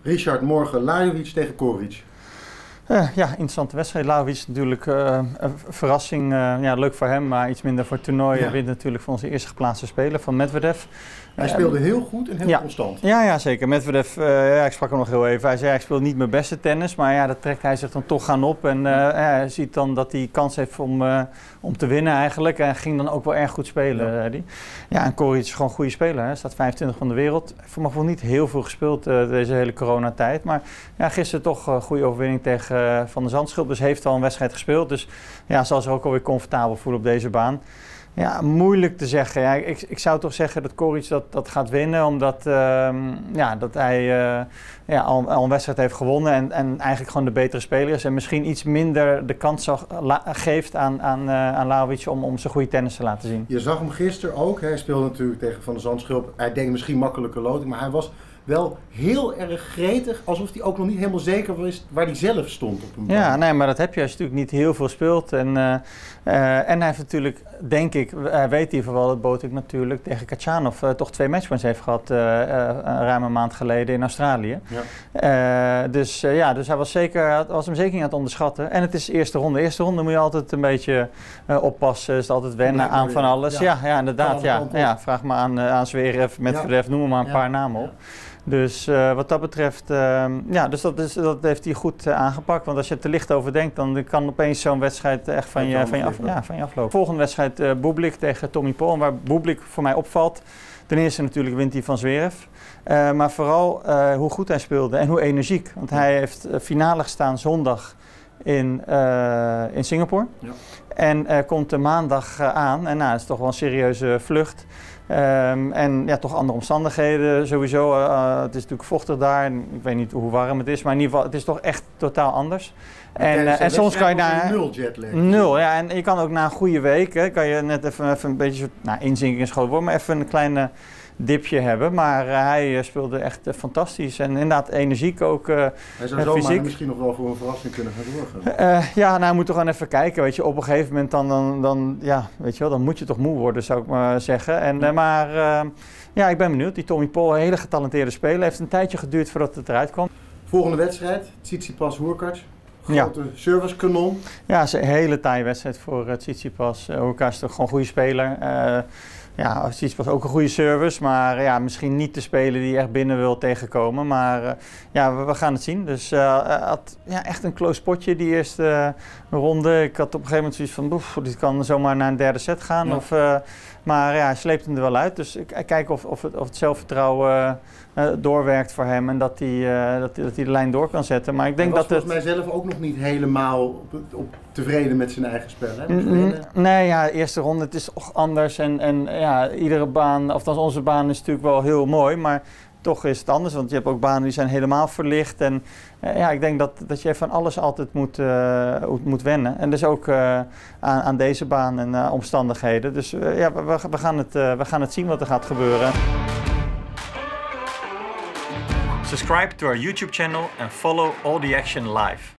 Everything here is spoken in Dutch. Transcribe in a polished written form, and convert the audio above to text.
Richard, morgen Lajovic tegen Koric. Ja, interessante wedstrijd. Lajovic is natuurlijk een verrassing. Ja, leuk voor hem, maar iets minder voor het toernooi. Hij wint natuurlijk van onze eerste geplaatste speler, van Medvedev. Hij speelde heel goed en heel constant. Ja, zeker. Medvedev, ik sprak hem nog heel even. Hij zei, ik speel niet mijn beste tennis, maar ja, dat trekt hij zich dan toch aan op. En hij ziet dan dat hij kans heeft om te winnen eigenlijk. En ging dan ook wel erg goed spelen. Ja, en Koric is gewoon een goede speler. Hij staat 25 van de wereld. Voor mij niet heel veel gespeeld deze hele coronatijd. Maar ja, gisteren toch een goede overwinning tegen Van der Zandschulp. Dus heeft al een wedstrijd gespeeld. Dus ja, zal zich ook alweer comfortabel voelen op deze baan. Ja, moeilijk te zeggen. Ja, ik zou toch zeggen dat Koric dat gaat winnen, omdat dat hij al een wedstrijd heeft gewonnen en eigenlijk gewoon de betere speler is. En misschien iets minder de kans geeft aan Lajovic om zijn goede tennis te laten zien. Je zag hem gisteren ook. Hij speelde natuurlijk tegen Van der Zandschulp. Hij denkt misschien makkelijke loting, maar hij was wel heel erg gretig, alsof hij ook nog niet helemaal zeker wist waar hij zelf stond op een baan. Ja, nee, maar dat heb je als je natuurlijk niet heel veel speelt. En hij heeft natuurlijk, denk ik, hij weet in ieder geval dat Botic natuurlijk tegen Khachanov toch 2 matchpoints heeft gehad ruim een maand geleden in Australië. Ja. Dus hij was hem zeker niet aan het onderschatten. En het is de eerste ronde. De eerste ronde moet je altijd een beetje oppassen, is altijd wennen aan van alles. Ja, inderdaad. Ja, vraag maar aan Zverev, Medvedev, noem maar een paar namen op. Dus wat dat betreft, dat heeft hij goed aangepakt. Want als je er te licht over denkt, dan kan opeens zo'n wedstrijd echt van je aflopen. Volgende wedstrijd Bublik tegen Tommy Paul. Waar Bublik voor mij opvalt. Ten eerste natuurlijk wint hij van Zverev. Maar vooral hoe goed hij speelde en hoe energiek. Want hij heeft finale gestaan zondag in Singapore. Ja. En komt maandag aan. En dat is toch wel een serieuze vlucht. En ja, toch andere omstandigheden sowieso. Het is natuurlijk vochtig daar. En ik weet niet hoe warm het is, maar in ieder geval, het is toch echt totaal anders. En soms kan je naar 0 jetlag. 0, ja. En je kan ook na een goede week, kan je net even een beetje, inzinking is groot woord, maar even een kleine dipje hebben. Maar hij speelde echt fantastisch en inderdaad energiek ook. Hij zou zomaar misschien nog wel voor een verrassing kunnen gaan doorgaan. Hij moet toch gewoon even kijken. Weet je, op een gegeven moment dan moet je toch moe worden, zou ik maar zeggen. Ik ben benieuwd. Die Tommy Paul, een hele getalenteerde speler, heeft een tijdje geduurd voordat het eruit kwam. Volgende wedstrijd, Tsitsipas-Hurkacz. Grote servicekanon. Ja, het is een hele taaie wedstrijd voor Tsitsipas. Hurkacz is toch gewoon een goede speler. Tsitsipas ook een goede service, maar misschien niet de speler die echt binnen wil tegenkomen. Maar we gaan het zien. Dus had echt een close potje die eerste ronde. Ik had op een gegeven moment zoiets van, dit kan zomaar naar een derde set gaan. Ja. Maar hij sleept hem er wel uit. Dus ik kijk of het zelfvertrouwen doorwerkt voor hem en dat hij de lijn door kan zetten. Maar ik denk dat volgens mij zelf ook nog niet helemaal op tevreden met zijn eigen spel. Hè? Nee, eerste ronde, het is toch anders. En iedere baan, althans onze baan is natuurlijk wel heel mooi, maar toch is het anders. Want je hebt ook banen die zijn helemaal verlicht. En ik denk dat je van alles altijd moet wennen. En dus ook aan deze baan en omstandigheden. Dus we gaan het zien wat er gaat gebeuren. Subscribe to our YouTube channel and follow all the action live.